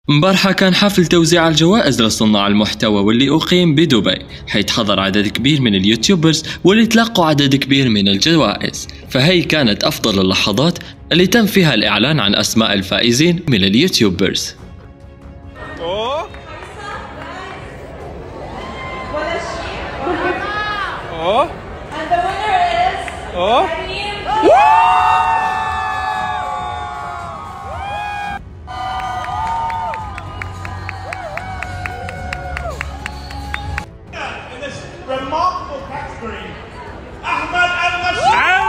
امبارحة كان حفل توزيع الجوائز لصناع المحتوى واللي أقيم بدبي، حيث حضر عدد كبير من اليوتيوبرز واللي تلقوا عدد كبير من الجوائز. فهي كانت أفضل اللحظات اللي تم فيها الإعلان عن أسماء الفائزين من اليوتيوبرز. Remarkable category, Ahmed Al-Rashid.